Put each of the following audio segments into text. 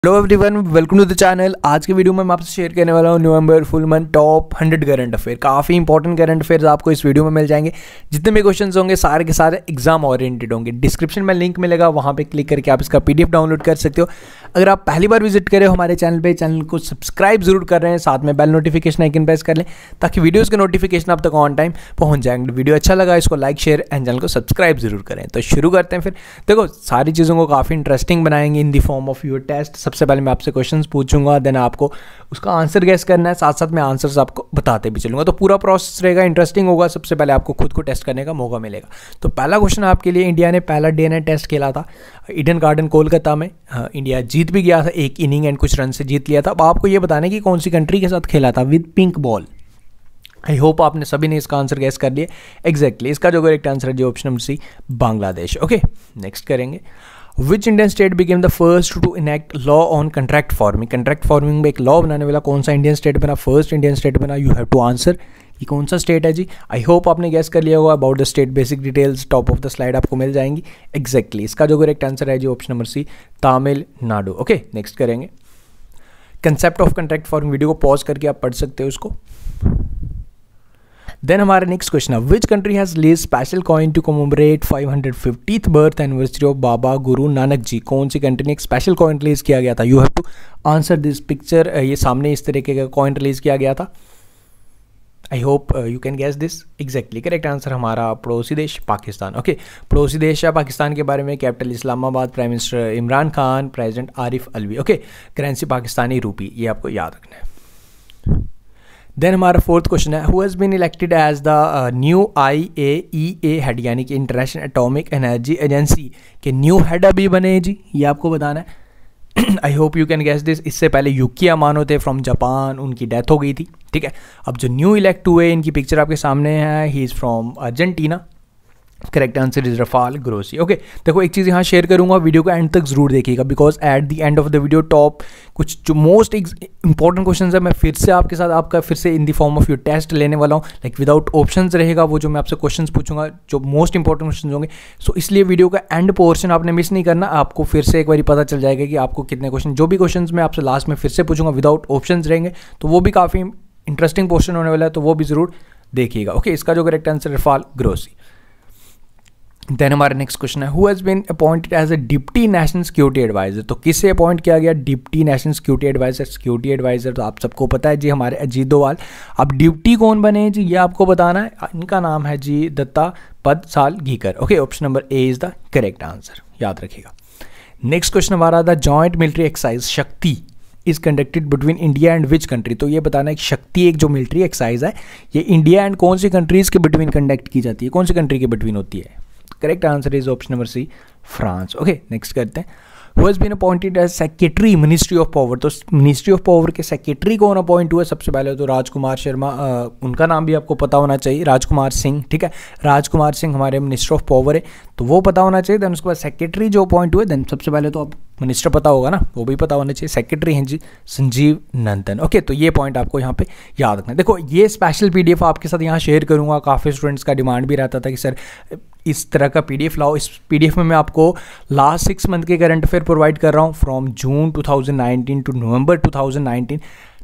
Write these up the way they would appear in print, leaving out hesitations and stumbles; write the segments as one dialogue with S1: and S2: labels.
S1: Hello everyone, welcome to the channel. आज के video में मैं आपसे शेयर करने वाला हूँ November full month top 100 current affair. काफ़ी इंपॉर्टेंट करंट अफेयर्स आपको इस वीडियो में मिल जाएंगे। जितने भी क्वेश्चंस होंगे सारे के सारे एग्जाम ओरिएंटेड होंगे। डिस्क्रिप्शन में लिंक मिलेगा, वहाँ पे क्लिक करके आप इसका पीडीएफ डाउनलोड कर सकते हो। अगर आप पहली बार विजिट करें हो हमारे चैनल पर, चैनल को सब्सक्राइब जरूर कर रहे हैं, साथ में बेल नोटिफिकेशन आइकन प्रेस कर लें ताकि वीडियोज़ के नोटिफिकेशन आप तक ऑन टाइम पहुँच जाएंगे। वीडियो अच्छा लगा इसको लाइक शेयर एंड चैनल को सब्सक्राइब जरूर करें। तो शुरू करते हैं। फिर देखो, सारी चीज़ों को काफ़ी इंटरेस्टिंग बनाएंगे in the form of your test. सबसे पहले मैं आपसे क्वेश्चंस पूछूंगा, देन आपको उसका आंसर गैस करना है, साथ साथ मैं आंसर्स आपको बताते भी चलूंगा। तो पूरा प्रोसेस रहेगा, इंटरेस्टिंग होगा। सबसे पहले आपको खुद को टेस्ट करने का मौका मिलेगा। तो पहला क्वेश्चन आपके लिए, इंडिया ने पहला डे नाइट टेस्ट खेला था ईडन गार्डन कोलकाता में। इंडिया जीत भी गया था, एक इनिंग एंड कुछ रन से जीत लिया था। अब आपको ये बताना है कि कौन सी कंट्री के साथ खेला था with pink ball. I hope आपने सभी ने इसका आंसर गैस कर लिया एग्जैक्टली। इसका जो करेक्ट आंसर है, जो option number C, Bangladesh. Okay, next करेंगे। Which Indian state became the first to enact law on contract forming? Contract forming में एक लॉ बनाने वाला कौन सा इंडियन स्टेट बना? फर्स्ट इंडियन स्टेट बना। यू हैव टू आंसर कि कौन सा स्टेट है जी। आई होप आपने गैस कर लिया होगा। About the state basic details top of the slide आपको मिल जाएंगी एग्जैक्टली। इसका जो करेक्ट आंसर है जी, option number C, Tamil Nadu. Okay, next करेंगे। Concept of contract forming, video को पॉज करके आप पढ़ सकते हो इसको। देन हमारा नेक्स्ट क्वेश्चन है, which country has release special coin to commemorate 550th birth anniversary of Baba Guru Nanak जी? कौन सी कंट्री ने एक स्पेशल कॉइन रिलीज किया गया था? You have to answer this picture. ये सामने इस तरीके का कॉइन रिलीज किया गया था। I hope you can guess this exactly. Correct answer हमारा पड़ोसी देश पाकिस्तान। ओके, पड़ोसी देश है पाकिस्तान के बारे में। Capital Islamabad, prime minister Imran Khan, president Arif Alvi. Okay, currency Pakistani rupee, ये आपको याद रखना है। देन हमारा फोर्थ क्वेश्चन है, who has been elected as the new IAEA head, यानी कि इंटरनेशनल एटॉमिक एनर्जी एजेंसी के न्यू हेड अभी बने जी। ये आपको बताना है। I hope you can guess this. इससे पहले युकिया मानो थे फ्रॉम जापान, उनकी डेथ हो गई थी। ठीक है, अब जो न्यू इलेक्ट हुए, इनकी पिक्चर आपके सामने है। He is from Argentina. Correct answer is Rafael Grossi. Okay, देखो एक चीज़ यहाँ शेयर करूँगा, वीडियो को एंड तक जरूर देखिएगा because at the end of the video top कुछ जो मोस्ट इंपॉर्टेंट क्वेश्चन है मैं फिर से आपके साथ आपका फिर से in the form of your test लेने वाला हूँ। लाइक विदाउट ऑप्शंस रहेगा वो, जो मैं आपसे क्वेश्चंस पूछूंगा जो मोस्ट इंपॉर्टेंट क्वेश्चन होंगे। सो इसलिए वीडियो का एंड पोर्शन आपने मिस नहीं करना। आपको फिर से एक बार पता चल जाएगा कि आपको कितने क्वेश्चन, जो भी क्वेश्चन मैं आपसे लास्ट में फिर से पूछूंगा विदाउट ऑप्शन रहेंगे, तो वो भी काफ़ी इंटरेस्टिंग पोर्शन होने वाला है, तो वो भी जरूर देखिएगा। ओके, इसका जो correct answer Rafael Grossi. Then हमारा नेक्स्ट क्वेश्चन है, who has been appointed as a deputy national security adviser? तो किससे अपॉइंट किया गया deputy national security adviser? Security adviser तो आप सबको पता है जी, हमारे अजीत डोवाल। अब डिप्टी कौन बने जी, ये आपको बताना है। इनका नाम है जी Datta Padsalgikar. Okay, option number A is the correct answer, याद रखिएगा। नेक्स्ट क्वेश्चन हमारा, the joint military exercise Shakti is conducted between India and which country? तो ये बताना है कि शक्ति एक जो मिलिट्री एक्सरसाइज है, ये इंडिया एंड कौन सी कंट्रीज के बिटवीन कंडक्ट की जाती है? कौन सी कंट्री के बिटवीन होती है? Correct answer is option number C, France. Okay, next करते हैं। Who has been appointed as secretary ministry of power? तो मिनिस्ट्री ऑफ पावर के सेक्रेटरी कौन अपॉइंट हुआ? सबसे पहले तो राजकुमार शर्मा, उनका नाम भी आपको पता होना चाहिए, राजकुमार सिंह। ठीक है, राजकुमार सिंह हमारे मिनिस्टर ऑफ पावर है, तो वो पता होना चाहिए। देन उसके बाद सेक्रेटरी जो अपॉइंट हुए, देन सबसे पहले तो आप मिनिस्टर पता होगा ना, वो भी पता होना चाहिए। सेक्रेटरी हैं जी संजीव नंदन। ओके, तो ये पॉइंट आपको यहाँ पे याद रखना है। देखो, ये स्पेशल पीडीएफ आपके साथ यहाँ शेयर करूँगा। काफ़ी स्टूडेंट्स का डिमांड भी रहता था कि सर इस तरह का पीडीएफ लाओ। इस पीडीएफ में मैं आपको लास्ट 6 मंथ के करंट अफेयर प्रोवाइड कर रहा हूँ from June 2019 to November 2019।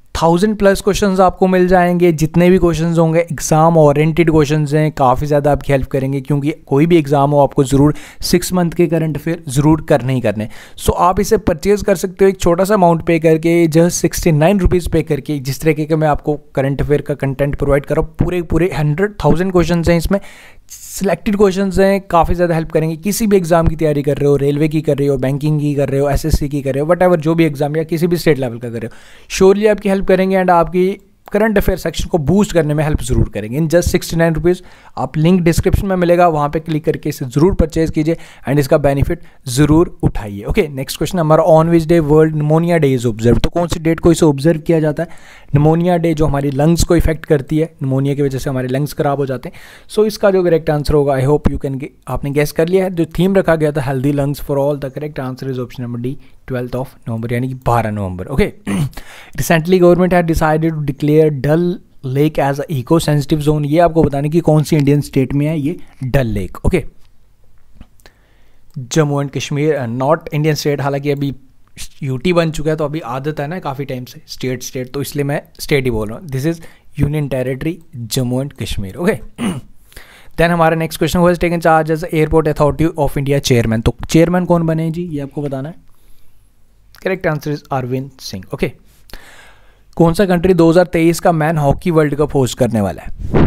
S1: 1000+ questions आपको मिल जाएंगे। जितने भी क्वेश्चंस होंगे एग्जाम ओरिएंटेड क्वेश्चंस हैं, काफ़ी ज़्यादा आपकी हेल्प करेंगे क्योंकि कोई भी एग्जाम हो आपको ज़रूर 6 मंथ के करंट अफेयर ज़रूर करने ही करने। सो आप इसे परचेज कर सकते हो एक छोटा सा अमाउंट पे करके, जस्ट 69 रुपीज़ पे करके। जिस तरीके का मैं आपको करंट अफेयर का कंटेंट प्रोवाइड कर रहा हूँ, पूरे 100,000 क्वेश्चन हैं इसमें, सिलेक्टेड क्वेश्चंस हैं, काफ़ी ज़्यादा हेल्प करेंगे। किसी भी एग्जाम की तैयारी कर रहे हो, रेलवे की कर रहे हो, बैंकिंग की कर रहे हो, SSC की कर रहे हो, वट जो भी एग्जाम या किसी भी स्टेट लेवल का कर रहे हो, श्योरली आपकी हेल्प करेंगे एंड आपकी करंट अफेयर सेक्शन को बूस्ट करने में हेल्प जरूर करेंगे। In just 69 rupees. आप लिंक डिस्क्रिप्शन में मिलेगा, वहाँ पे क्लिक करके इसे जरूर परचेज कीजिए एंड इसका बेनिफिट जरूर उठाइए। ओके, नेक्स्ट क्वेश्चन हमारा, on which day world pneumonia day is observe? तो कौन सी डेट को इसे ऑब्जर्व किया जाता है? निमोनिया डे, जो हमारी लंग्स को इफेक्ट करती है, निमोनिया की वजह से हमारे लंग्स खराब हो जाते हैं। सो इसका जो करेक्ट आंसर होगा, आई होप यू कैन, आपने गैस कर लिया है। जो थीम रखा गया था healthy lungs for all, the correct answer is option number D, 12 नवंबर, यानी कि 12 नवंबर। Okay, recently government had decided to declare Dal lake as a eco sensitive zone. ये आपको बताने की कौन सी इंडियन स्टेट में है ये Dal lake? Okay, Jammu and Kashmir, not Indian state. हालांकि अभी यूटी बन चुका है तो अभी आदत है ना काफ़ी टाइम से स्टेट, तो इसलिए मैं स्टेट ही बोल रहा हूँ. This is union territory Jammu and Kashmir. Okay. Then हमारा next question, who has taken charge as Airport Authority of India chairman. तो चेयरमैन कौन बने जी, ये आपको बताना है. Correct answer is Arvind Singh. Okay. कौन सा कंट्री 2023 का man hockey world cup host करने वाला है.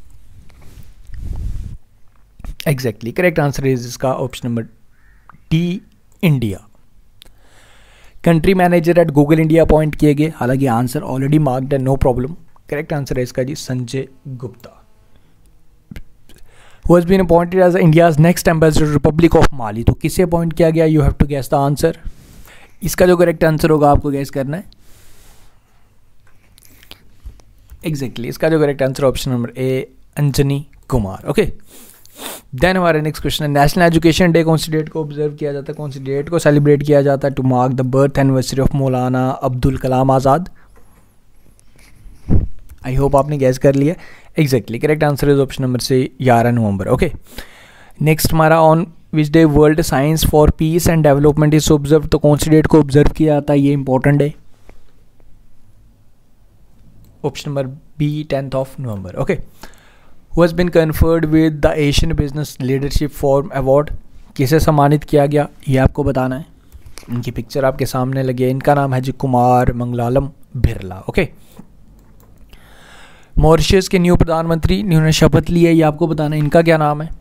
S1: एग्जैक्टली करेक्ट आंसर इज इसका option number D, India. Country manager at Google India appoint किए गए, हालांकि आंसर ऑलरेडी मार्क्ड है, नो प्रॉब्लम. करेक्ट आंसर है इसका जी Sanjay Gupta. Who has been appointed as India's next ambassador Republic of Mali. तो किसे अपॉइंट किया गया, you have to guess the answer. इसका जो करेक्ट आंसर होगा आपको गेस करना है. एग्जैक्टली इसका जो correct answer option number A, Anjani Kumar. Okay. Then हमारा नेक्स्ट क्वेश्चन है, नेशनल एजुकेशन डे कौन सी डेट को ऑब्जर्व किया जाता है, कौन सी डेट को सेलिब्रेट किया जाता है to mark the birth anniversary of Maulana Abdul Kalam Azad. I hope आपने गैस कर लिया. Exactly correct answer is option number C 11 नवंबर. ओके. नेक्स्ट हमारा, on which day world science for peace and development is observe. तो कौन सी डेट को ऑब्जर्व किया जाता है, ये इंपॉर्टेंट है. ऑप्शन नंबर बी, 10 नवंबर. Okay. Who has been conferred with the Asian business leadership forum award. किसे सम्मानित किया गया, ये आपको बताना है. इनकी पिक्चर आपके सामने लगी है. इनका नाम है जी कुमार मंगलालम बिरला. ओके. मॉरिशस के न्यू प्रधानमंत्री इन्होंने शपथ ली है, ये आपको बताना है. इनका क्या नाम है,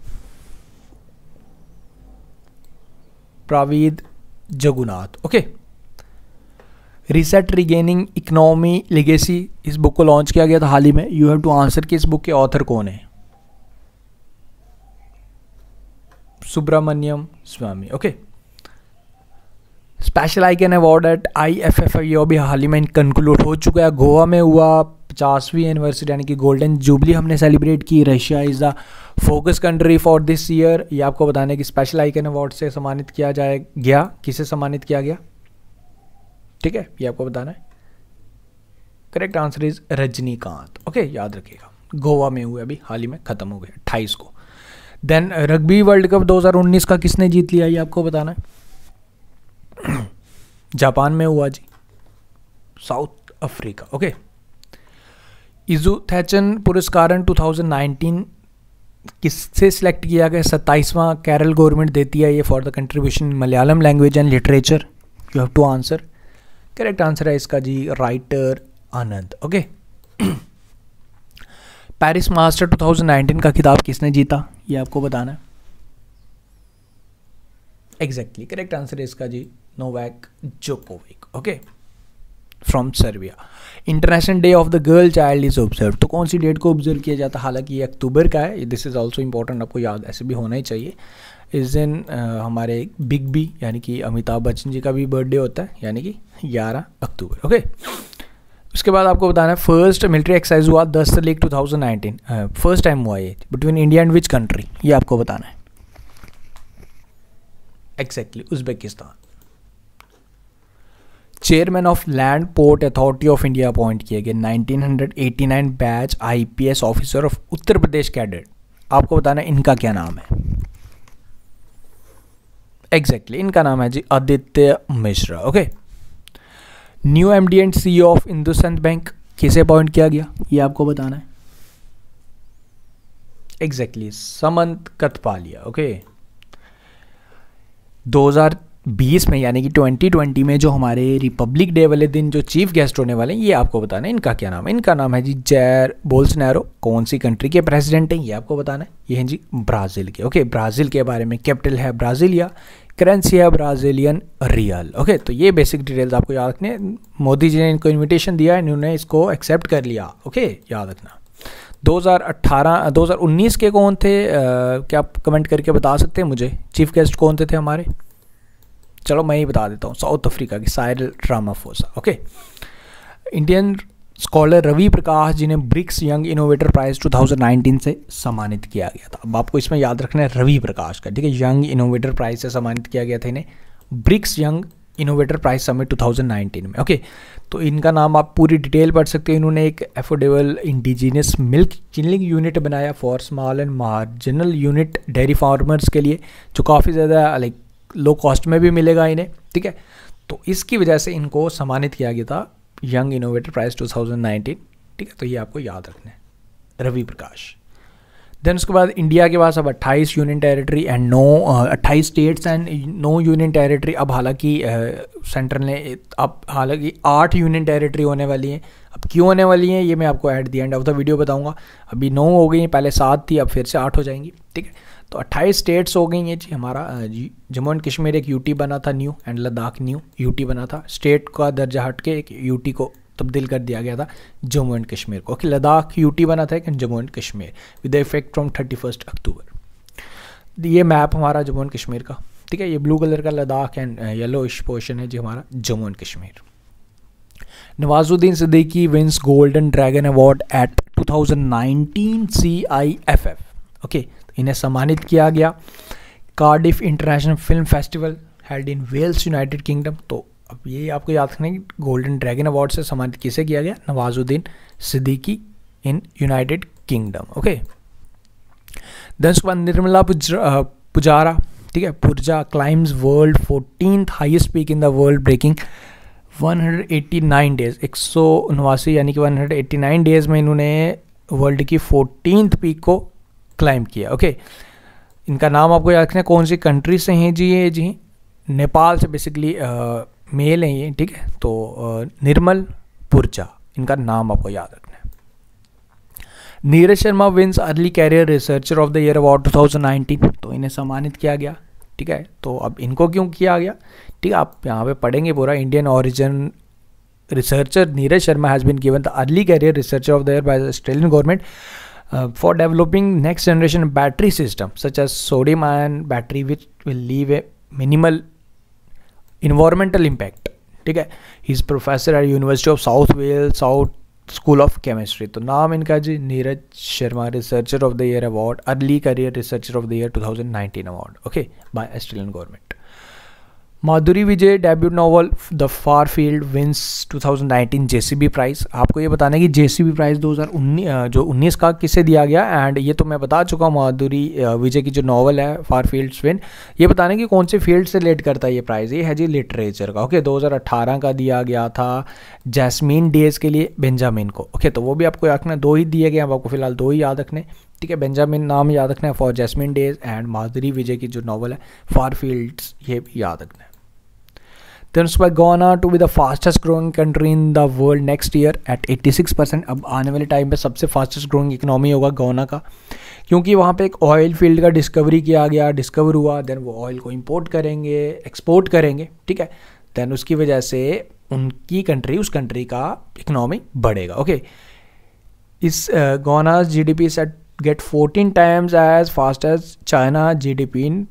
S1: Pravind Jugnauth. Okay. Reset regaining economy legacy, इस बुक को लॉन्च किया गया था हाल ही में. यू हैव टू आंसर कि इस बुक के ऑथर कौन है. Subramanian Swamy. Okay. Special icon award at IFF, ये अभी हाल ही में कंक्लूड हो चुका है. गोवा में हुआ 50वीं एनिवर्सरी यानी कि गोल्डन जुबली हमने सेलिब्रेट की. Russia is the focus country for this year. ये आपको बताना है कि स्पेशल आइकन अवार्ड से सम्मानित किया गया. किसे सम्मानित किया गया, ठीक है, ये आपको बताना है. Correct answer is Rajinikanth. Okay, याद रखिएगा. गोवा में हुए, अभी हाल ही में खत्म हो गया 28 को. देन रग्बी वर्ल्ड कप 2019 का किसने जीत लिया, ये आपको बताना है. जापान में हुआ जी, South Africa. Okay. Ezhuthachan पुरस्कार 2019 किससे सिलेक्ट किया गया, 27वां केरल गवर्नमेंट देती है ये for the contribution in Malayalam language and literature. You have to answer. Correct answer है इसका जी writer Anand. Okay. Paris master 2019 का खिताब किसने जीता, ये आपको बताना है. एग्जैक्टली करेक्ट आंसर है इसका जी Novak Djokovic. Okay, from Serbia. International day of the girl child is observe. तो कौन सी डेट को ऑब्जर्व किया जाता है, हालांकि ये अक्टूबर का है. दिस इज ऑल्सो इंपॉर्टेंट, आपको याद ऐसे भी होना ही चाहिए. इस दिन हमारे बिग बी यानी कि अमिताभ बच्चन जी का भी बर्थडे होता है, यानी कि 11 अक्टूबर. ओके. उसके बाद आपको बताना है फर्स्ट मिलिट्री एक्सरसाइज हुआ 10 लीग 2019. फर्स्ट टाइम हुआ ये between India and which country, ये आपको बताना है. Exactly Uzbekistan. Chairman of land port authority of India appoint किए गए 1989 batch IPS officer of Uttar Pradesh cadet. आपको बताना है इनका क्या नाम है. एग्जैक्टली इनका नाम है जी Aditya Mishra. Okay. New MD and CEO of IndusInd Bank किसे अपॉइंट किया गया, ये आपको बताना है. एग्जैक्टली समंत कथपालिया. ओके. 2020 में यानी कि 2020 में जो हमारे रिपब्लिक डे वाले दिन जो चीफ गेस्ट होने वाले हैं, ये आपको बताना है इनका क्या नाम है. इनका नाम है जी जैर बोल्सोनारो. कौन सी कंट्री के प्रेसिडेंट हैं, ये आपको बताना है. ये हैं जी ब्राज़ील के. ओके. ब्राज़ील के बारे में कैपिटल है ब्राज़ीलिया, करेंसी है ब्राज़ीलियन रियल. ओके. तो ये बेसिक डिटेल्स आपको याद रखने. मोदी जी ने इनको इन्विटेशन दिया, इन्होंने इसको एक्सेप्ट कर लिया. ओके, याद रखना. 2019 के कौन थे, क्या आप कमेंट करके बता सकते हैं मुझे चीफ गेस्ट कौन थे हमारे. चलो मैं ही बता देता हूँ, साउथ अफ्रीका की Cyril Ramaphosa. Okay. Indian scholar Ravi Prakash जिन्हें ब्रिक्स यंग इनोवेटर प्राइज 2019 से सम्मानित किया गया था. अब आपको इसमें याद रखना है रवि प्रकाश का, ठीक है. यंग इनोवेटर प्राइज से सम्मानित किया गया था इन्हें BRICS young innovator prize summit 2019 में. ओके. तो इनका नाम आप पूरी डिटेल पढ़ सकते हैं. इन्होंने एक affordable indigenous milk chilling unit बनाया for small and marginal unit dairy farmers के लिए, जो काफ़ी ज़्यादा लाइक लो कॉस्ट में भी मिलेगा इन्हें, ठीक है. तो इसकी वजह से इनको सम्मानित किया गया था यंग इनोवेटर प्राइज 2019, ठीक है, तो ये आपको याद रखना है, रवि प्रकाश। देन उसके बाद इंडिया के पास अब 28 union territory and 28 states and 9 union territory. अब हालांकि सेंट्रल ने अब हालांकि 8 यूनियन टेरिटरी होने वाली हैं। अब क्यों होने वाली हैं ये मैं आपको at the end of the video बताऊंगा। अभी 9 हो गई हैं, पहले 7 थी, अब फिर से 8 हो जाएंगी, ठीक है। तो 28 स्टेट्स हो गई हैं जी। हमारा जी जम्मू एंड कश्मीर एक यूटी बना था new, and Ladakh new UT बना था। स्टेट का दर्जा हट के एक यूटी को तब्दील कर दिया गया था जम्मू एंड कश्मीर को। ओके, लद्दाख यूटी बना था and Jammu and Kashmir with effect from 31 October. ये मैप हमारा जम्मू एंड कश्मीर का, ठीक है। ये ब्लू कलर का लद्दाख एंड येलोइश पोर्शन है जी हमारा Jammu and Kashmir. Nawazuddin Siddiqui wins golden dragon award at 2019 CIFF। Okay, इन्हें सम्मानित किया गया। Cardiff international film festival held in Wales, United Kingdom. तो अब ये आपको याद रखना है कि गोल्डन ड्रैगन अवार्ड से सम्मानित किसे किया गया? Nawazuddin Siddiqui in United Kingdom. Okay, then उसके बाद निर्मला पुजारा, ठीक है, Purja climbs world 14th highest peak in the world, breaking 189 days, 189 यानी कि 189 डेज में इन्होंने वर्ल्ड की 14th पीक को क्लाइम किया। ओके, इनका नाम आपको याद रखना है। कौन सी कंट्री से हैं जी? ये जी नेपाल से बेसिकली मेल हैं ये, ठीक है। तो निर्मल पुरजा, इनका नाम आपको याद रखना है। Neeraj Sharma wins early career researcher of the year award 2019। तो इन्हें सम्मानित किया गया, ठीक है। तो अब इनको क्यों किया गया, ठीक है, आप यहाँ पे पढ़ेंगे पूरा। Indian origin researcher Neeraj Sharma has been given the early career researcher of the year by the Australian government for developing next generation battery system such as sodium ion battery which will leave a minimal environmental impact, ठीक है। He is professor at university of South Wales, South school of chemistry. तो नाम इनका जी Neeraj Sharma, researcher of the year award, early career researcher of the year 2019 award, okay, by Australian government. Madhuri Vijay debut novel the far field wins 2019 JCB prize. आपको ये बताना है कि JCB price 2019 का किसे दिया गया, एंड ये तो मैं बता चुका हूँ। माधुरी विजय की जो नॉवल है फार फील्ड्स विन, ये बताना है कि कौन से फील्ड से रिलेट करता है ये प्राइज़। ये है जी लिटरेचर का। ओके, 2018 का दिया गया था जैस्मीन डेज के लिए बेंजामिन को। ओके, तो वो भी आपको याद रखना, 2 ही दिए गए हैं, आपको फिलहाल 2 ही याद रखने, ठीक है। बेंजामिन नाम याद रखना है for jasmine days, and Madhuri Vijay की जो नॉवल है फार फील्ड्स, ये भी याद रखना है। Then उसके बाद Ghana to be the fastest growing country in the world next year at 86%। अब आने वाले टाइम पे सबसे फास्टेस्ट ग्रोइंग इकनॉमी होगा गाना का, क्योंकि वहाँ पे एक ऑयल फील्ड का डिस्कवरी किया गया, डिस्कवर हुआ। देन वो ऑयल को इंपोर्ट करेंगे, एक्सपोर्ट करेंगे, ठीक है। देन उसकी वजह से उनकी कंट्री, उस कंट्री का इकनॉमी बढ़ेगा। ओके, इस Ghana GDP set get 14 times as fast as China GDP in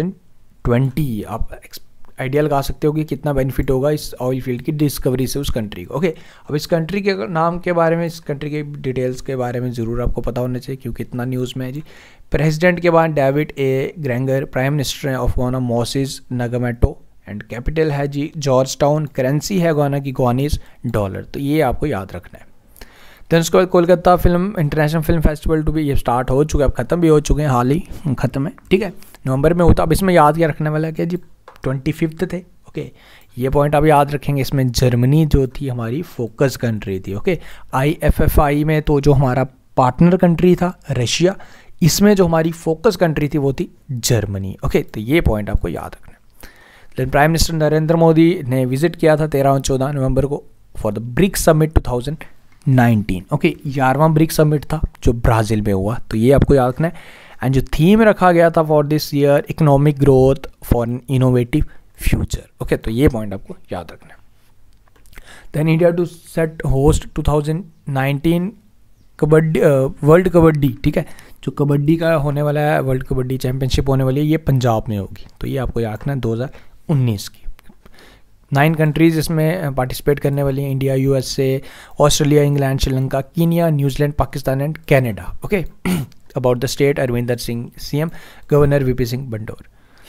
S1: 2020। आप आइडिया लगा सकते हो कि कितना बेनिफिट होगा इस ऑयल फील्ड की डिस्कवरी से उस कंट्री को। ओके, अब इस कंट्री के नाम के बारे में, इस कंट्री के डिटेल्स के बारे में ज़रूर आपको पता होना चाहिए, क्योंकि इतना न्यूज़ में है जी। प्रेसिडेंट के बाद David A Granger, prime minister of Ghana Moses Nagamootoo, and capital है जी जॉर्ज टाउन, करेंसी है गाना की गवानीज डॉलर। तो ये आपको याद रखना है। देन उसके बाद Kolkata film international film festival to भी, ये स्टार्ट हो चुका है, अब ख़त्म भी हो चुके हैं, हाल ही ख़त्म है, ठीक है, नवंबर में होता। अब इसमें याद क्या रखने वाला है कि जी 25 थे। ओके, ये पॉइंट आप याद रखेंगे। इसमें जर्मनी जो थी हमारी फोकस कंट्री थी। ओके, IFFI में तो जो हमारा पार्टनर कंट्री था रशिया, इसमें जो हमारी फोकस कंट्री थी वो थी जर्मनी। ओके, तो ये पॉइंट आपको याद रखना है। Then prime minister Narendra Modi ने विजिट किया था 13 और 14 नवंबर को for the BRICS summit 2019। Okay, 11वां ब्रिक्स समिट था जो ब्राज़ील में हुआ, तो ये आपको याद रखना है। एंड जो थीम रखा गया था for this year, economic growth for an innovative future. Okay, तो ये पॉइंट आपको याद रखना है। Then India to set host 2019 kabaddi world kabaddi, ठीक है, जो कबड्डी का होने वाला है, वर्ल्ड कबड्डी चैंपियनशिप होने वाली है, ये पंजाब में होगी। तो ये आपको याद रखना है 2019 की। 9 कंट्रीज इसमें पार्टिसिपेट करने वाली हैं, India, USA, Australia, England, Sri Lanka, Kenya, New Zealand, Pakistan and Canada. Okay, about the state Arvinder Singh CM, governor VP Singh Badnore.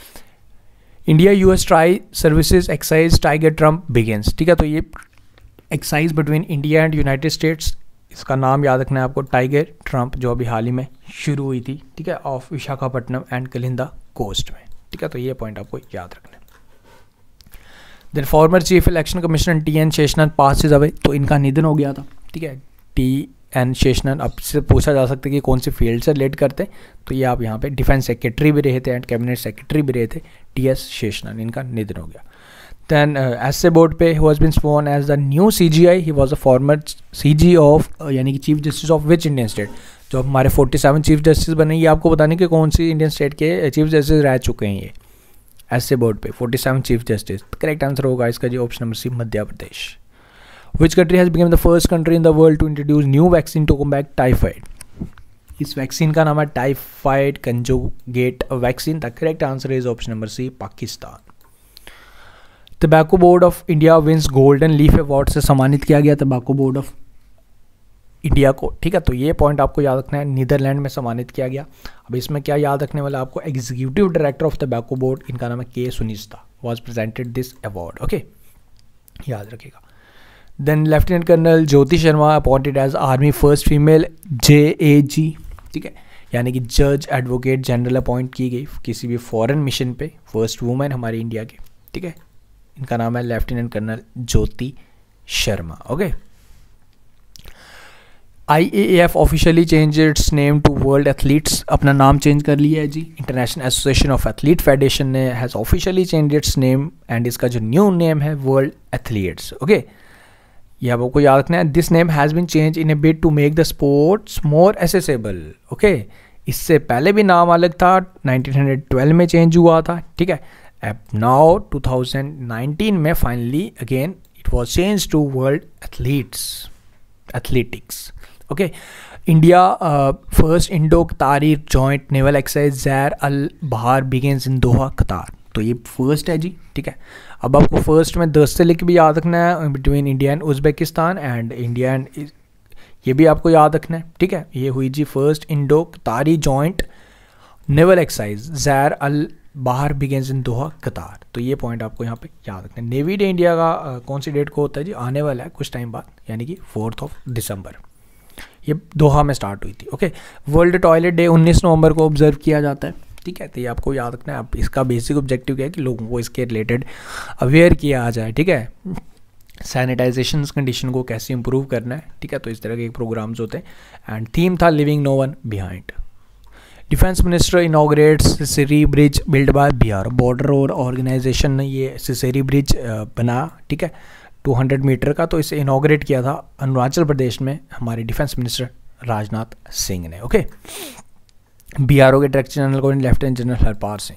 S1: India US tri services exercise tiger triumph begins, ठीक है। तो ये exercise between India and United States, इसका नाम याद रखना है आपको, टाइगर ट्रम्प, जो अभी हाल ही में शुरू हुई थी, ठीक है, ऑफ विशाखापट्टनम एंड कलिंदा कोस्ट में, ठीक है। तो ये पॉइंट आपको याद रखना है। Then former chief election commissioner T N. Seshan passes away, तो इनका निधन हो गया था, ठीक है। टी.एन. शेषनन, अब से पूछा जा सकता है कि कौन सी फील्ड से रिलेट करते हैं, तो ये आप यहाँ पे डिफेंस सेक्रेटरी भी रहे थे एंड कैबिनेट सेक्रेटरी भी रहे थे, टी.एस. शेषनन, इनका निधन हो गया। दैन एस ए बोर्ड पे who has been sworn as the new CGI, he was a former CG of, यानी कि chief justice of which Indian state, जो हमारे 47 चीफ जस्टिस बने, ये आपको बताने कि कौन सी इंडियन स्टेट के चीफ जस्टिस रह चुके हैं ये ऐसे बोर्ड पे 47 चीफ जस्टिस। करेक्ट आंसर होगा इसका जी option number C, Madhya Pradesh. Which country has become the first country in the world to introduce new vaccine to combat typhoid? इस वैक्सीन का नाम है typhoid conjugate vaccine. The correct answer is option number C, Pakistan. Tobacco board of India wins golden leaf award से सम्मानित किया गया tobacco board of India को, ठीक है। तो ये पॉइंट आपको याद रखना है, नीदरलैंड में सम्मानित किया गया। अब इसमें क्या याद रखने वाला आपको, executive director of tobacco board, इनका नाम है K Sunitha, was presented this award, okay, याद रखिएगा। Then lieutenant colonel Jyoti Sharma appointed as army first female JAG, ठीक है, यानी कि जज एडवोकेट जनरल अपॉइंट की गई किसी भी फॉरेन मिशन पे, फर्स्ट वुमेन हमारे इंडिया के, ठीक है। इनका नाम है lieutenant colonel Jyoti Sharma, okay. IAAF officially change its name to world athletes, अपना नाम चेंज कर लिया है जी। International association of athlete federation ने has officially change its name and इसका जो न्यू नेम है वर्ल्ड एथलीट्स, ओके। ये आपको याद रखना है, this name has been change in a bid to make the sports more accessible, okay. इससे पहले भी नाम अलग था, 1912 में चेंज हुआ था, ठीक है। अब नाउ 2019 में finally again it was change to world athletics, okay. India first Indo Qatari joint naval exercise Zair Al Bahr begins इन दोहा कतार, तो ये फर्स्ट है जी, ठीक है। अब आपको फर्स्ट में 10 से लिख भी याद रखना है, between India and Uzbekistan and India and, ये भी आपको याद रखना है, ठीक है। ये हुई जी first Indo Qatari joint naval exercise Zair Al Bahr begins इन दोहा कतार, तो ये पॉइंट आपको यहाँ पे याद रखना है। नेवी डे इंडिया का कौन सी डेट को होता है जी, आने वाला है कुछ टाइम बाद, यानी कि 4 दिसंबर, ये दोहा में स्टार्ट हुई थी, ओके। वर्ल्ड टॉयलेट डे 19 नवंबर को ऑब्जर्व किया जाता है, ठीक है। तो ये आपको याद रखना है। अब इसका बेसिक ऑब्जेक्टिव क्या है कि लोगों को इसके रिलेटेड अवेयर किया जाए, ठीक है। सैनिटाइजेशन कंडीशन को कैसे इंप्रूव करना है, ठीक है। तो इस तरह के प्रोग्राम्स होते हैं एंड थीम था living no one behind. Defence minister inaugurates Sisseri bridge build by Bihar, border और ऑर्गेनाइजेशन ने ये सिसेरी ब्रिज बना, ठीक है, 200 मीटर का, तो इसे इनॉग्रेट किया था अरुणाचल प्रदेश में हमारे डिफेंस मिनिस्टर राजनाथ सिंह ने, ओके। BRO के डायरेक्टर जनरल को lieutenant general Harpal Singh.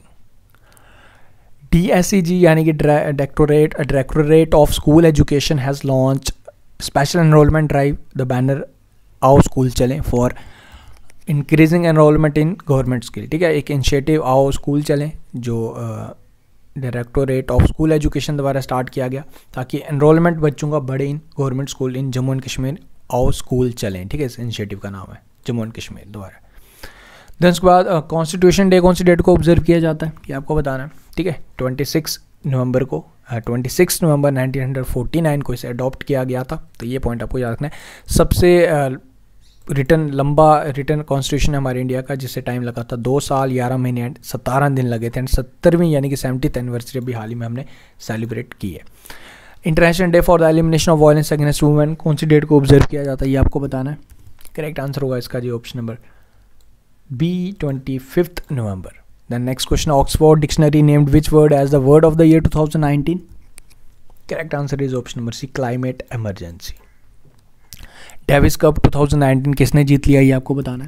S1: DSEG यानी कि directorate of school education has launch special enrolment drive the banner आओ स्कूल चलें for increasing enrolment in government school, ठीक है। एक इनिशिएटिव आओ स्कूल चलें जो डायरेक्टोरेट ऑफ स्कूल एजुकेशन द्वारा स्टार्ट किया गया ताकि एनरोलमेंट बच्चों का बढ़े in government school in Jammu and Kashmir, आओ स्कूल चलें, ठीक है। इस इनिशिएटिव का नाम है जम्मू एंड कश्मीर द्वारा। देन उसके बाद कॉन्स्टिट्यूशन डे कौन सी डेट को ऑब्जर्व किया जाता है, ये आपको बताना है, ठीक है। 26 नवंबर को 26 नवंबर 1949 को इसे अडॉप्ट किया गया था, तो ये पॉइंट आपको याद रखना है। सबसे लंबा रिटर्न कॉन्स्टिट्यूशन हमारे इंडिया का, जिससे टाइम लगा था 2 साल 11 महीने एंड 17 दिन लगे थे एंड 70वीं यानी कि 70th एनिवर्सरी अभी हाल ही में हमने सेलिब्रेट की है। International day for the elimination of violence against women कौन सी डेट को ऑब्जर्व किया जाता है, ये आपको बताना है। करेक्ट आंसर होगा इसका जी ऑप्शन नंबर B 25 नवंबर। Then next question, Oxford dictionary named which word as the word of the year 2019? Correct answer is option number C, climate emergency. Davis cup 2019 किसने जीत लिया, ये आपको बताना है।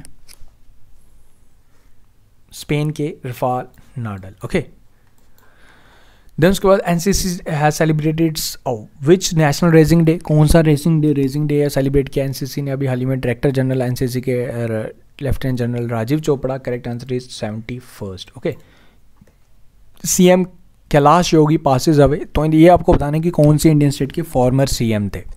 S1: स्पेन के राफेल नाडाल, ओके। देन उसके बाद NCC has celebrated which national raising day, कौन सा रेसिंग डे है सेलिब्रेट किया NCC ने अभी हाल ही में। डायरेक्टर जनरल NCC के lieutenant general Rajiv Chopra, correct answer is 71st, okay. CM Kailash Yogi passes away, तो ये आपको बताना है कि कौन सी इंडियन स्टेट के फॉर्मर CM थे,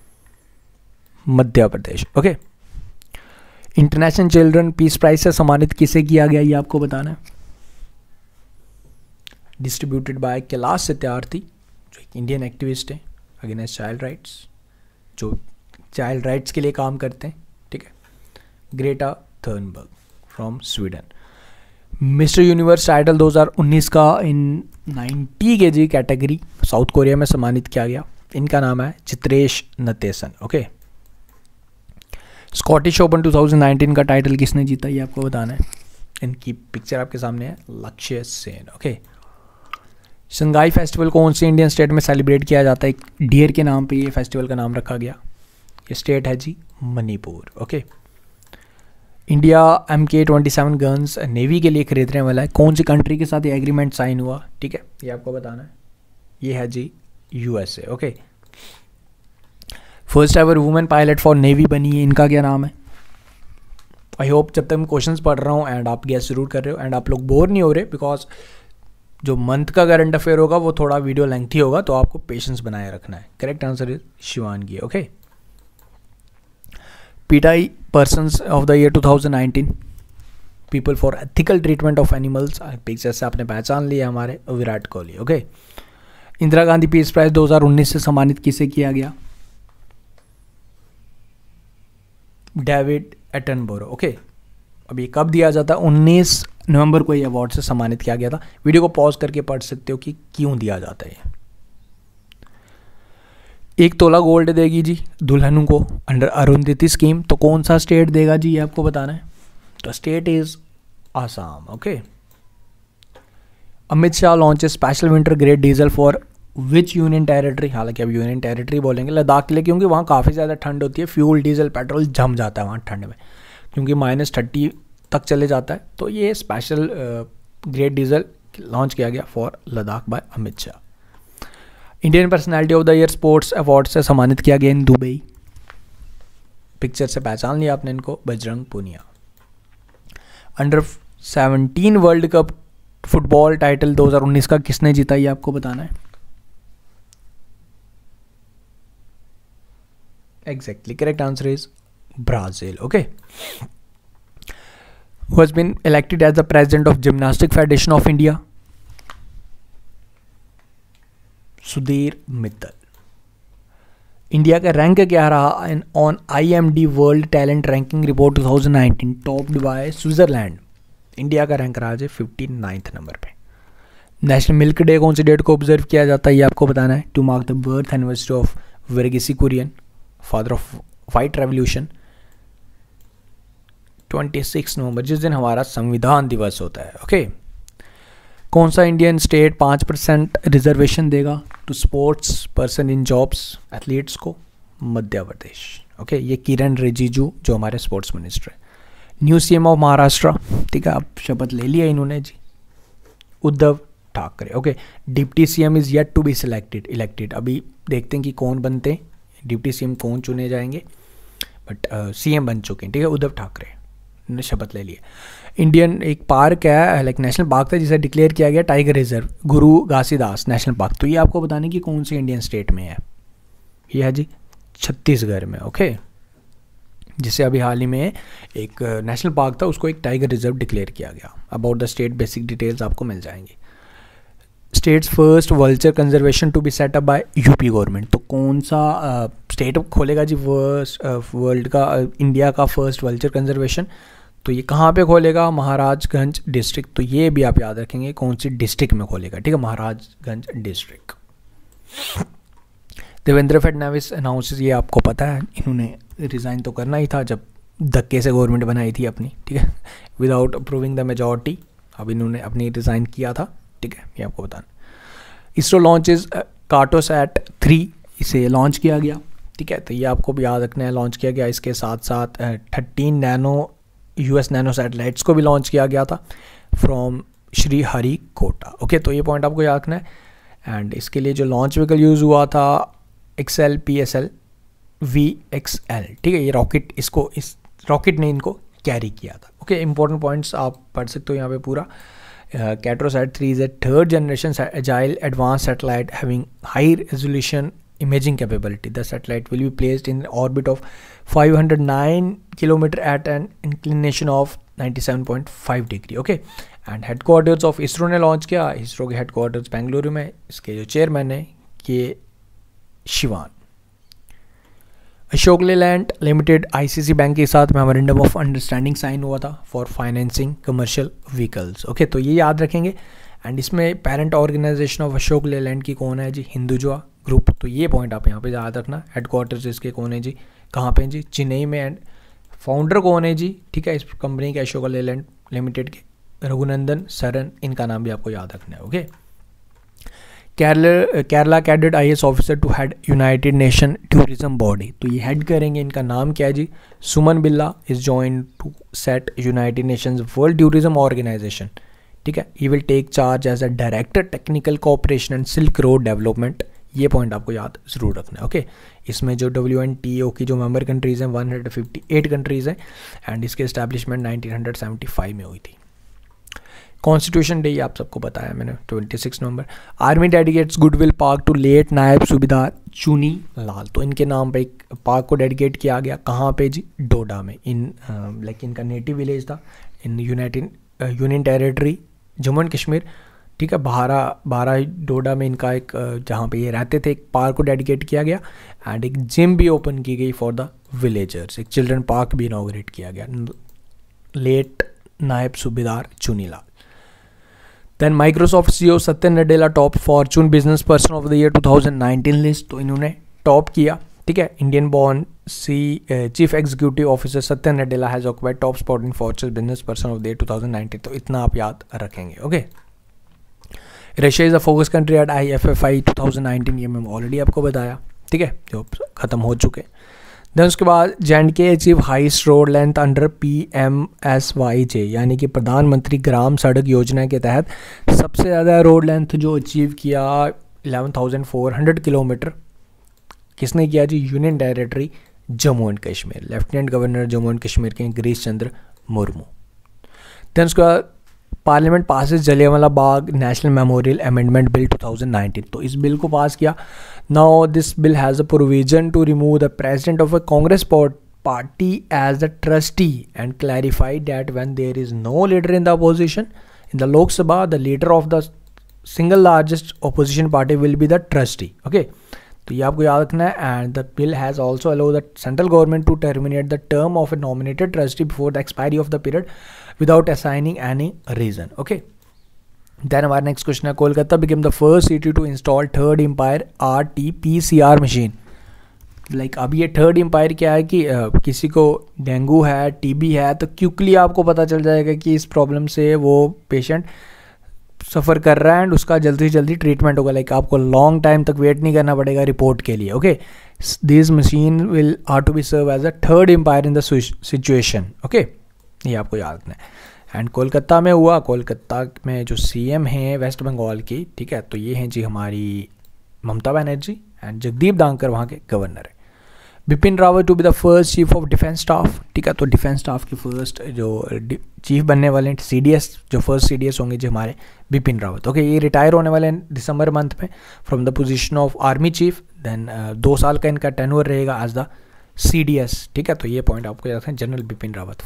S1: Madhya Pradesh, okay. International children peace prize से सम्मानित किसे किया गया, ये आपको बताना है। डिस्ट्रीब्यूटेड बाय कैलाश सत्यार्थी, जो एक इंडियन एक्टिविस्ट हैं अगेंस्ट चाइल्ड राइट्स, जो चाइल्ड राइट्स के लिए काम करते हैं, ठीक है। Greta Thunberg from Sweden. Mister universe title 2019 का in 90 kg category South Korea में सम्मानित किया गया। इनका नाम है Chitresh Natesan. Okay, Scottish open 2019 का टाइटल किसने जीता ये आपको बताना है। इनकी पिक्चर आपके सामने है, लक्ष्य सेन। ओके, शंघाई फेस्टिवल कौन से इंडियन स्टेट में सेलिब्रेट किया जाता है। एक डियर के नाम पे ये फेस्टिवल का नाम रखा गया। ये स्टेट है जी Manipur. Okay, India MK-27 guns navy के लिए खरीदने वाला है। कौन सी कंट्री के साथ ये एग्रीमेंट साइन हुआ, ठीक है, ये आपको बताना है। ये है जी USA। Okay, first ever women pilot for navy बनी है, इनका क्या नाम है। आई होप जब तक मैं क्वेश्चंस पढ़ रहा हूँ एंड आप गेस जरूर कर रहे हो एंड आप लोग बोर नहीं हो रहे, बिकॉज जो मंथ का करंट अफेयर होगा वो थोड़ा वीडियो लेंथी होगा, तो आपको पेशेंस बनाए रखना है। Correct answer is Shivangi. Okay, PETA persons of the year 2019, people for ethical treatment of animals, picture से आपने पहचान लिया हमारे Virat Kohli. Okay, Indira Gandhi peace prize 2019 से सम्मानित किसे किया गया। David Attenborough. ओके, अब ये कब दिया जाता है, 19 नवंबर को ये अवार्ड से सम्मानित किया गया था। वीडियो को पॉज करके पढ़ सकते हो कि क्यों दिया जाता है। 1 तोला गोल्ड देगी जी दुल्हनों को अंडर अरुंधति स्कीम, तो कौन सा स्टेट देगा जी ये आपको बताना है। तो state is Assam. Okay, Amit Shah launch special winter grade diesel for which union territory. हालांकि अब यूनियन टेरिटरी बोलेंगे, लद्दाख के लिए, क्योंकि वहाँ काफ़ी ज़्यादा ठंड होती है। फ्यूल डीजल पेट्रोल जम जाता है वहाँ ठंड में, क्योंकि -30 तक चले जाता है। तो ये स्पेशल ग्रेड डीजल लॉन्च किया गया for Ladakh by Amit Shah. Indian personality of the year sports award से सम्मानित किया गया इन दुबई, पिक्चर से पहचान लिया आपने इनको, Bajrang Punia. Under 17 world cup football title 2019 का किसने जीता ये आपको बताना है। Exactly, correct answer is Brazil. Okay, who has been elected as the president of Gymnastic Federation of India? Sudhir Mittal. India का रैंक क्या रहा on IMD world talent ranking report 2019 topped by Switzerland. India का रैंक रहा है 59th number पे। National milk day कौन सी date को ऑब्जर्व किया जाता है ये आपको बताना है। To mark the birth anniversary of Verghese Kurien, father of white revolution, 26 नवंबर, जिस दिन हमारा संविधान दिवस होता है। ओके, कौन सा इंडियन स्टेट 5% रिजर्वेशन देगा to sports person in jobs, athletes को। मध्य प्रदेश। ओके, ये किरण रिजिजू जो हमारे स्पोर्ट्स मिनिस्टर है। न्यू CM ऑफ महाराष्ट्र, ठीक है, अब शपथ ले लिया इन्होंने जी, Uddhav Thackeray. Okay, deputy CM is yet to be elected. अभी देखते हैं कि कौन बनते हैं, डिप्टी CM कौन चुने जाएंगे, बट CM बन चुके हैं, ठीक है, उद्धव ठाकरे ने शपथ ले ली। इंडियन एक पार्क है, लाइक नेशनल पार्क था, जिसे डिक्लेयर किया गया टाइगर रिजर्व, गुरु घासीदास नेशनल पार्क। तो ये आपको बताने की कौन सी इंडियन स्टेट में है। ये है जी छत्तीसगढ़ में। ओके, जिसे अभी हाल ही में एक नेशनल पार्क था उसको एक टाइगर रिजर्व डिक्लेयर किया गया। About the state basic details आपको मिल जाएंगी। States first vulture conservation to be set up by UP government. तो कौन सा स्टेट खोलेगा जी वर्ल्ड का, इंडिया का फर्स्ट वल्चर कंजर्वेशन। तो ये कहाँ पे खोलेगा, महाराजगंज डिस्ट्रिक्ट। तो ये भी आप याद रखेंगे कौन सी डिस्ट्रिक्ट में खोलेगा, ठीक है, महाराजगंज डिस्ट्रिक्ट। देवेंद्र फडणवीस अनाउंसेस, ये आपको पता है, इन्होंने रिज़ाइन तो करना ही था जब धक्के से गवर्नमेंट बनाई थी अपनी, ठीक है, विदाउट अप्रूविंग द मेजॉरिटी। अब इन्होंने अपनी रिज़ाइन किया था, ठीक है, ये आपको बताना। इसरो लॉन्चेज कार्टोसैट 3, इसे लॉन्च किया गया, ठीक है, तो ये आपको भी याद रखना है, लॉन्च किया गया। इसके साथ साथ 13 नैनो US नैनो सैटेलाइट्स को भी लॉन्च किया गया था फ्रॉम श्रीहरिकोटा। ओके, तो ये पॉइंट आपको याद रखना है। एंड इसके लिए जो लॉन्च व्हीकल यूज़ हुआ था XL PSL VXL, ठीक है, ये रॉकेट, इसको इस रॉकेट ने इनको कैरी किया था। ओके, इंपॉर्टेंट पॉइंट्स आप पढ़ सकते हो यहाँ पे पूरा। Cartosat 3 is a third generation agile advanced satellite having high resolution imaging capability. The satellite will be placed in orbit of 509 km at an inclination of 97.5 degree. Okay, and headquarters of ISRO ने launch किया। ISRO के headquarters Bengaluru में। इसके जो chairman है ये Sivan. Ashok Leyland limited ICC bank के साथ मेमोरेंडम ऑफ अंडरस्टैंडिंग साइन हुआ था for financing commercial vehicles. Okay, तो ये याद रखेंगे। एंड इसमें parent organisation of Ashok Leyland की कौन है जी, हिंदुजा ग्रुप। तो ये पॉइंट आप यहाँ पे याद रखना। हेडक्वार्टर्स इसके कौन है जी, कहाँ पे जी, चेन्नई में। एंड फाउंडर कौन है जी, ठीक है, इस कंपनी के अशोक लेलैंड लिमिटेड के, रघुनंदन सरन, इनका नाम भी आपको याद रखना है। Okay. Kerala cadet IAS officer to head united nation tourism body. तो ये हेड करेंगे, इनका नाम क्या है जी, Suman Billa is join to set united nations world tourism organisation. ठीक है, he will take charge as a director technical cooperation and silk road development. ये पॉइंट आपको याद ज़रूर रखना है। ओके। इसमें जो WNTO की जो मेंबर कंट्रीज़ हैं 158 कंट्रीज़ हैं एंड इसके इस्टेब्लिशमेंट 1975 में हुई थी। कॉन्स्टिट्यूशन डे आप सबको बताया मैंने, 26 नवंबर। Army dedicates goodwill park to late Naib Subedar चुनी लाल। तो इनके नाम पे एक पार्क को डेडिकेट किया गया, कहाँ पे जी, डोडा में। लाइक इनका नेटिव विलेज था in union territory Jammu and Kashmir. ठीक है, बारह डोडा में इनका एक जहाँ पे ये रहते थे, एक पार्क को डेडिकेट किया गया एंड एक जिम भी ओपन की गई फॉर द विलेजर्स। एक चिल्ड्रन पार्क भी इनॉग्रेट किया गया, late Naib Subedar Chunilal. Then Microsoft CEO Satya Nadella top Fortune business person of the year 2019 list. तो इन्होंने टॉप किया। ठीक है, Indian born chief executive officer Satya Nadella has occupied top spot in Fortune business person of the year 2019। तो इतना आप याद रखेंगे। Okay. Russia is a focus country at IFFI 2019, ये मैंने ऑलरेडी आपको बताया। ठीक है, जो ख़त्म हो चुके। देन उसके बाद J&K achieve highest road length under PMSYJ, यानी कि प्रधानमंत्री ग्राम सड़क योजना के तहत सबसे ज़्यादा रोड लेंथ जो अचीव किया 11,400 किलोमीटर किसने किया जी, union territory Jammu and Kashmir, lieutenant governor Jammu and Kashmir के गिरीश चंद्र मुर्मू। देन उसके बाद parliament passes Jallianwala Bagh national memorial amendment bill 2019। तो इस बिल को पास किया। Now this bill has a provision to remove the president of a Congress party as the trustee and clarified that when there is no leader in the opposition in the Lok Sabha the leader of the single largest opposition party will be the trustee. Okay, तो ये आपको याद रखना है। And the bill has also allow the central government to terminate the term of a nominated trustee before the expiry of the period without assigning any reason. Okay. Then हमारा next question है, Kolkata became the first city to install third umpire RT-PCR machine. Like अब ये third umpire क्या है कि किसी को dengue है, TB है, तो क्विकली आपको पता चल जाएगा कि इस प्रॉब्लम से वो पेशेंट सफ़र कर रहा है एंड उसका जल्दी से जल्दी ट्रीटमेंट होगा। लाइक आपको लॉन्ग टाइम तक वेट नहीं करना पड़ेगा रिपोर्ट के लिए। Okay, this machine will are to be serve as a third umpire in the situation. Okay, ये आपको याद रखना है। एंड कोलकाता में हुआ। कोलकाता में जो CM हैं वेस्ट बंगाल की, ठीक है, तो ये हैं जी हमारी ममता बनर्जी एंड जगदीप धांकर वहाँ के गवर्नर है। Bipin Rawat to be the first chief of defence staff. ठीक है, तो डिफेंस स्टाफ के फर्स्ट जो चीफ बनने वाले हैं CDS, जो फर्स्ट CDS होंगे जी हमारे बिपिन रावत। ओके, ये रिटायर होने वाले हैं दिसंबर मंथ में from the position of army chief. Then 2 साल का इनका टेन्योर रहेगा एज द CDS। ठीक है, तो ये पॉइंट आपको याद है। जनरल बिपिन रावत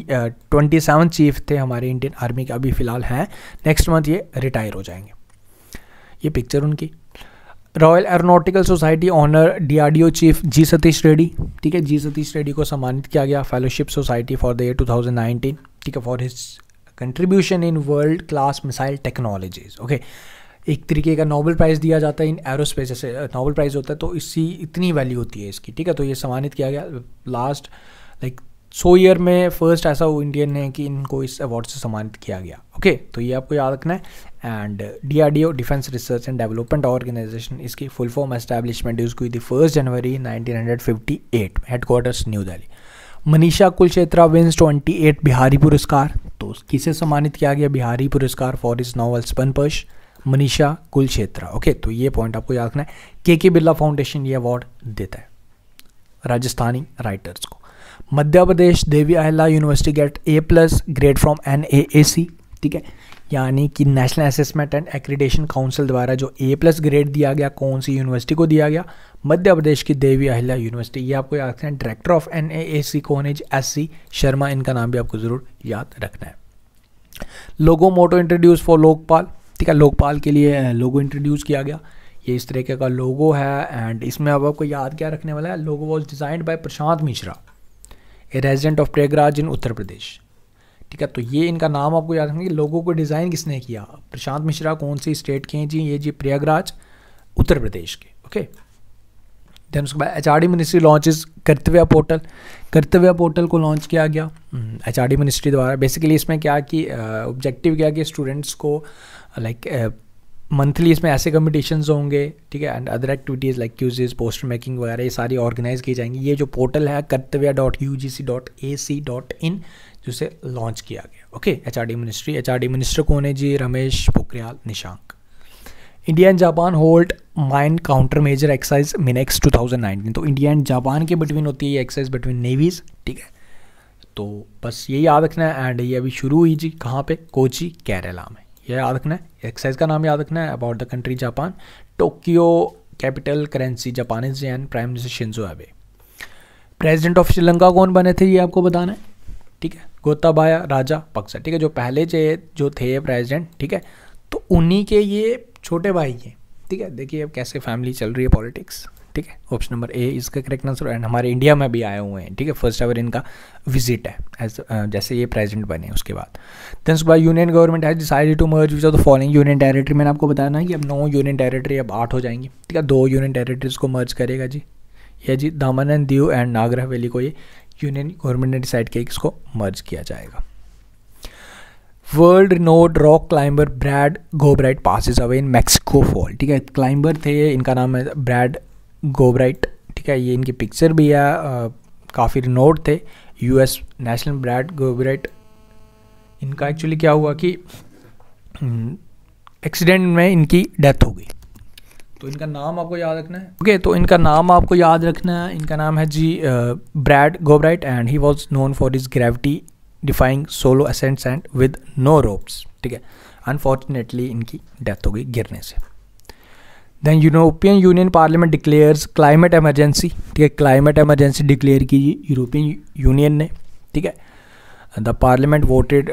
S1: 27 चीफ थे हमारे इंडियन आर्मी के, अभी फिलहाल हैं, नेक्स्ट मंथ ये रिटायर हो जाएंगे। ये पिक्चर उनकी। Royal aeronautical society honour DRDO chief G Satheesh Reddy. ठीक है, G सतीश रेड्डी को सम्मानित किया गया fellowship society for the year 2019। ठीक है, for his contribution in world class missile technologies. Okay, एक तरीके का नोबेल प्राइज़ दिया जाता है इन एरोस्पेस, जैसे नोबेल प्राइज़ होता है तो इतनी वैल्यू होती है इसकी। ठीक है, तो ये सम्मानित किया गया लास्ट 100 ईयर में फर्स्ट ऐसा इंडियन है कि इनको इस अवार्ड से सम्मानित किया गया। ओके, तो ये आपको याद रखना है। And DRDO defence research and development organisation, इसकी फुल फॉर्म एस्टैब्लिशमेंट हुई थी 1 जनवरी 1958, हेडक्वार्टर्स न्यू दिल्ली। मनीषा कुलक्षेत्रा विंस 28 बिहारी पुरस्कार। तो किसे सम्मानित किया गया बिहारी पुरस्कार फॉर इस नॉवल स्पनपर्श, मनीषा कुलक्षेत्रा। ओके, तो ये पॉइंट आपको याद रखना है। के बिरला फाउंडेशन ये अवार्ड देता है राजस्थानी राइटर्स को। Madhya Pradesh Devi Ahilya university get A+ grade from NAAC। ठीक है, यानी कि national assessment and accreditation council द्वारा जो A+ ग्रेड दिया गया, कौन सी यूनिवर्सिटी को दिया गया, मध्य प्रदेश की देवी अहिल्या यूनिवर्सिटी। ये आपको याद रखना है। डायरेक्टर ऑफ NAAC कौन है, SC शर्मा, इनका नाम भी आपको ज़रूर याद रखना है। Logo motto introduce for Lokpal. ठीक है, लोकपाल के लिए लोगो इंट्रोड्यूस किया गया। ये इस तरीके का लोगो है एंड इसमें अब आपको याद क्या रखने वाला है, logo was designed by Prashant Mishra, a resident of Prayagraj in Uttar Pradesh. ठीक है। तो ये इनका नाम आपको याद रखना कि लोगों को डिज़ाइन किसने किया, प्रशांत मिश्रा। कौन सी स्टेट के हैं जी, ये जी प्रयागराज उत्तर प्रदेश के। ओके, देन उसके बाद HRD ministry launches Kartavya portal. Kartavya portal को लॉन्च किया गया HRD मिनिस्ट्री द्वारा। बेसिकली इसमें क्या कि ऑब्जेक्टिव क्या कि स्टूडेंट्स को लाइक मंथली इसमें ऐसे कम्पिटिशन्स होंगे, ठीक है, and other activities like quizzes, poster making वगैरह ये सारी ऑर्गेनाइज की जाएंगी। ये जो पोर्टल है kartavya.ugc.ac.in जिसे लॉन्च किया गया। Okay, HRD ministry. HRD minister कौन है जी, Ramesh Pokhriyal Nishank. India and Japan hold mine counter measure exercise MINEX 2019। तो इंडिया एंड जापान के बिटवीन होती है ये एक्सरसाइज बिटवीन नेवीज, ठीक है। तो बस ये याद रखना है। एंड ये अभी शुरू हुई जी कहाँ पे, कोची केरला में। ये याद रखना है, एक्सरसाइज का नाम याद रखना है। About the country Japan, Tokyo capital currency Japanese and prime minister Shinzo Abe. President of Sri Lanka कौन बने थे ये आपको बताना है, ठीक है, गोताबाया राजापक्सा, ठीक है, जो पहले जो थे प्रेसिडेंट, ठीक है। तो उन्हीं के ये छोटे भाई हैं, ठीक है। देखिए अब कैसे फैमिली चल रही है पॉलिटिक्स, ठीक है। ऑप्शन नंबर ए इसका करेक्ट आंसर। एंड हमारे इंडिया में भी आए हुए हैं, ठीक है, फर्स्ट एवर इनका विजिट है एज जैसे ये प्रेसिडेंट बने उसके बाद। देन उसके बाद union government has decided to merge which of the following union territory. मैंने आपको बताया ना कि अब 9 यूनियन टेरिटरी अब 8 हो जाएंगी, ठीक है। 2 यूनियन टेरिटरीज को मर्ज करेगा जी, ये जी दामन एंड दीव एंड नागर हवेली को ये यूनियन गवर्नमेंट ने डिसाइड किया कि इसको मर्ज किया जाएगा। World renowned rock climber Brad Gobright passes away in Mexico fall, ठीक है। क्लाइंबर थे, इनका नाम है ब्रैड गोब्राइट, ठीक है। ये इनकी पिक्चर भी है, काफ़ी रिनोड थे, US नेशनल ब्रैड गोब्राइट। इनका एक्चुअली क्या हुआ कि एक्सीडेंट में इनकी डेथ हो गई। तो इनका नाम आपको याद रखना है। ओके, तो इनका नाम आपको याद रखना है। इनका नाम है जी Brad Gobright and he was known for his gravity defying solo ascents and with no ropes, ठीक है। अनफॉर्चुनेटली इनकी डेथ हो गई गिरने से। Then European Union parliament declares climate emergency, ठीक है। क्लाइमेट इमरजेंसी डिक्लेयर की यूरोपियन यूनियन ने, ठीक है। The parliament voted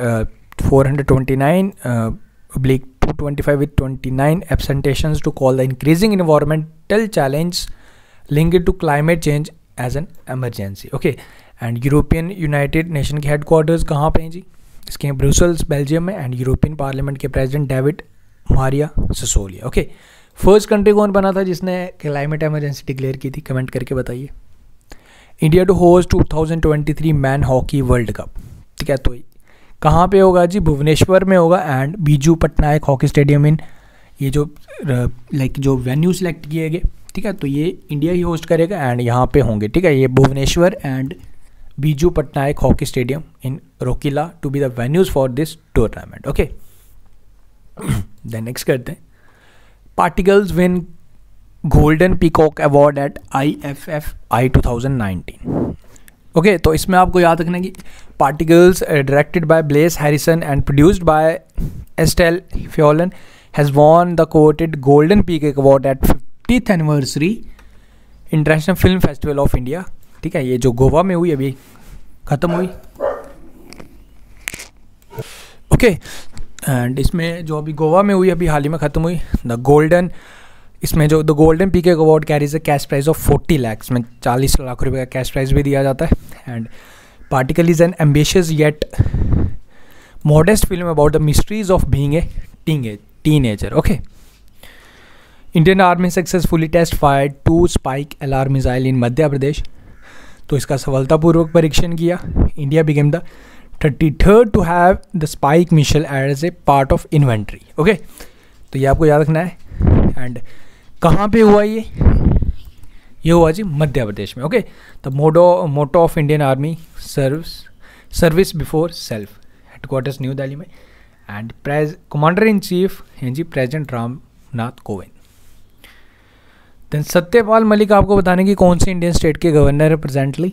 S1: 429/225 with 29 abstentions to call the increasing environmental challenge linked to climate change as an emergency. Okay, and European united nation के headquarters कहाँ पे हैं जी, इसके हैं ब्रुसेल्स बेल्जियम में। एंड यूरोपियन पार्लियामेंट के president David Maria Sassoli. Okay, first country कौन बना था जिसने क्लाइमेट इमरजेंसी डिक्लेयर की थी, कमेंट करके बताइए। India to host 2023 men hockey world cup, ठीक है। तो कहाँ पे होगा जी, भुवनेश्वर में होगा and Biju Patnaik hockey stadium in, ये जो लाइक जो वेन्यू सेलेक्ट किए गए, ठीक है। तो ये इंडिया ही होस्ट करेगा एंड यहाँ पे होंगे, ठीक है। ये Bhubaneswar and Biju Patnaik hockey stadium in Rourkela to be the venues for this tournament. Okay, then next करते हैं। Particles win golden peacock award at IFFI 2019। Okay, तो इसमें आपको याद रखना है कि particles directed by Blaise Harrison and produced by Estelle Fialon has won the coveted golden peacock award at 50th anniversary international film festival of India, ठीक है। ये जो गोवा में हुई अभी ख़त्म हुई। ओके, एंड इसमें जो अभी गोवा में हुई अभी हाल ही में ख़त्म हुई द गोल्डन, इसमें जो the golden peacock award carries a cash prize of 40 lakh, में 40 लाख रुपए का कैश प्राइज भी दिया जाता है। And particle is an ambitious yet modest film about the mysteries of being a teenager. Okay, Indian army successfully test fired 2 spike LR missile in Madhya Pradesh. तो इसका सफलतापूर्वक परीक्षण किया। India became the 33rd to have the spike missile as a part of inventory. Okay, तो ये आपको याद रखना है। एंड कहाँ पे हुआ ये हुआ जी मध्य प्रदेश में। Okay, the motto of Indian army service before self, headquarters New Delhi में। एंड कमांडर इन चीफ हैं जी प्रेसिडेंट रामनाथ कोविंद। देन सत्यपाल मलिक आपको बताने की कौन सी इंडियन स्टेट के गवर्नर है प्रेजेंटली,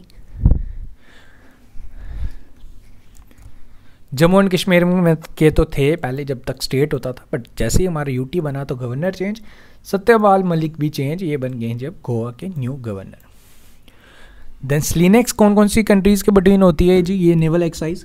S1: जम्मू एंड कश्मीर में के तो थे पहले जब तक स्टेट होता था, बट जैसे ही हमारा यूटी बना तो गवर्नर चेंज, सत्यपाल मलिक भी चेंज, ये बन गए जब गोवा के न्यू गवर्नर। देन स्लीनेक्स कौन कौन सी कंट्रीज के बिटवीन होती है जी, ये नेवल एक्सरसाइज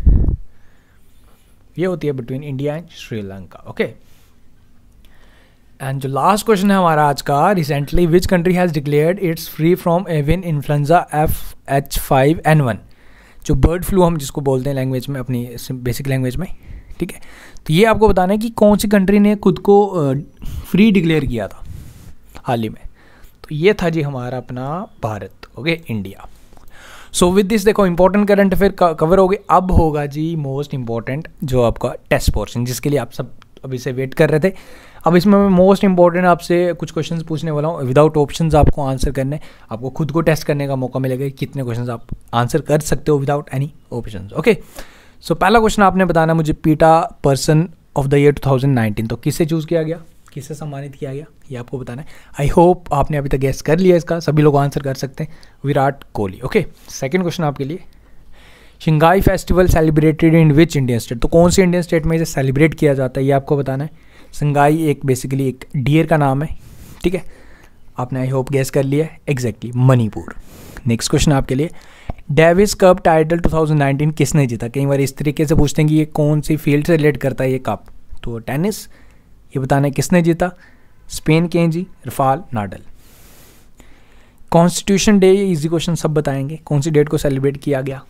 S1: ये होती है between India and Sri Lanka. Okay, and जो लास्ट क्वेश्चन है हमारा आज का, recently which country has declared its free from avian influenza FH5N1। जो बर्ड फ्लू हम जिसको बोलते हैं लैंग्वेज में, अपनी बेसिक लैंग्वेज में, ठीक है। तो ये आपको बताना है कि कौन सी कंट्री ने खुद को फ्री डिक्लेयर किया था हाल ही में। तो ये था जी हमारा अपना Bharat, okay, India. So with this देखो इंपॉर्टेंट करंट अफेयर कवर हो गए। अब होगा जी मोस्ट इंपॉर्टेंट जो आपका टेस्ट पोर्शन, जिसके लिए आप सब अभी से वेट कर रहे थे। अब इसमें मैं मोस्ट इंपॉर्टेंट आपसे कुछ क्वेश्चंस पूछने वाला हूँ, विदाउट ऑप्शंस आपको आंसर करने, आपको खुद को टेस्ट करने का मौका मिलेगा कि कितने क्वेश्चंस आप आंसर कर सकते हो without any options, okay. So पहला क्वेश्चन आपने बताना मुझे, पीटा पर्सन ऑफ द ईयर 2019, तो किसे चूज़ किया गया, किसे सम्मानित किया गया, ये आपको बताना है। आई होप आपने अभी तक गेस कर लिया इसका, सभी लोग आंसर कर सकते हैं, Virat Kohli, okay. Second question आपके लिए, Sangai festival celebrated in which Indian state, तो कौन सी इंडियन स्टेट में इसे सेलिब्रेट किया जाता है, ये आपको बताना है। शंघाई एक बेसिकली एक डियर का नाम है, ठीक है, आपने आई होप गेस कर लिया है, एग्जैक्टली मणिपुर। नेक्स्ट क्वेश्चन आपके लिए, डेविस कप टाइटल 2019 किसने जीता। कई बार इस तरीके से पूछते हैं कि ये कौन सी फील्ड से रिलेट करता है ये कप, तो टेनिस, ये बताना है किसने जीता, स्पेन के जी, Rafael Nadal. Constitution day, easy question सब बताएंगे, कौन सी डेट को सेलिब्रेट किया गया,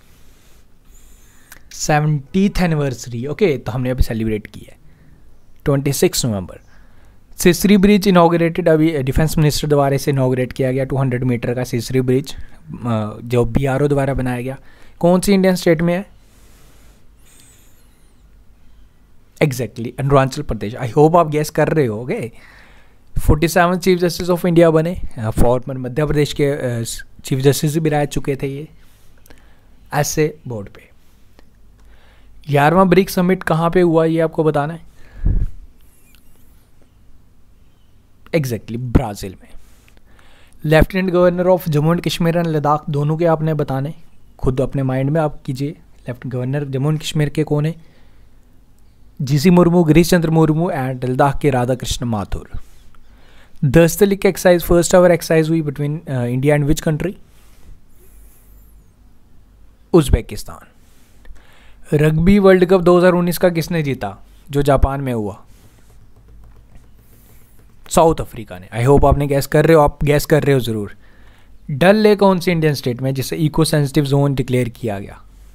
S1: 70th एनिवर्सरी, ओके, तो हमने अभी सेलिब्रेट की है 26 नवंबर। सिसरी ब्रिज इनॉग्रेटेड, अभी डिफेंस मिनिस्टर द्वारा इसे इनॉग्रेट किया गया, 200 मीटर का सिसरी ब्रिज जो BRO द्वारा बनाया गया, कौन सी इंडियन स्टेट में है, exactly Arunachal Pradesh. I hope आप गेस कर रहे हो, okay. 47 chief justice of India बने, फॉर्मर मध्य प्रदेश के चीफ जस्टिस भी रह चुके थे ये ऐसे बोर्ड पे। 11वां ब्रिक्स समिट कहाँ पे हुआ ये आपको बताना है, एग्जैक्टली ब्राज़ील में। Lieutenant governor of Jammu and Kashmir and Ladakh, दोनों के आपने बताने, खुद अपने माइंड में आप कीजिए। Lieutenant governor Jammu and Kashmir के कौन है, GC मुर्मू, गिरीश चंद्र मुर्मू, एंड लद्दाख के Radha Krishna Mathur. Dustlik exercise, first ever exercise हुई between India and which country, Uzbekistan. Rugby world cup 2019 का किसने जीता, जो जापान में हुआ, साउथ अफ्रीका ने। आई होप आपने गैस कर रहे हो, आप गैस कर रहे हो ज़रूर। डल लेक कौन सी इंडियन स्टेट में, जिसे इको सेंसिटिव जोन डिक्लेयर किया गया,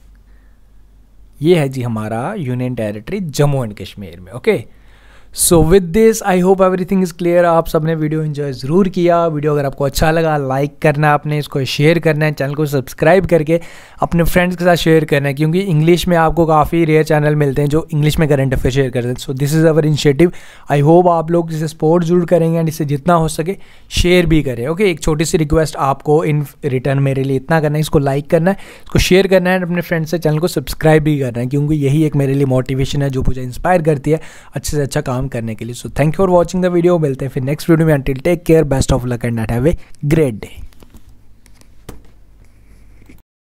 S1: ये है जी हमारा union territory Jammu and Kashmir में, okay. So with this I hope everything is clear. आप सबने वीडियो एंजॉय ज़रूर किया। वीडियो अगर आपको अच्छा लगा लाइक करना है आपने, इसको शेयर करना है, चैनल को सब्सक्राइब करके अपने फ्रेंड्स के साथ शेयर करना है, क्योंकि इंग्लिश में आपको काफ़ी रेयर चैनल मिलते हैं जो इंग्लिश में करंट अफेयर शेयर करते हैं। So this is our initiative. I hope आप लोग इसे सपोर्ट जरूर करेंगे एंड इसे जितना हो सके शेयर भी करें, ओके। एक छोटी सी रिक्वेस्ट आपको इन रिटर्न मेरे लिए इतना करना है, इसको लाइक करना है, इसको शेयर करना है, अपने फ्रेंड्स से चैनल को सब्सक्राइब भी करना है, क्योंकि यही एक मेरे लिए मोटिवेशन है जो मुझे इंस्पायर करती है अच्छे से अच्छा काम करने के लिए। So thank you for watching the video. मिलते हैं फिर नेक्स्ट वीडियो में। Until take care, best of luck and have a great day.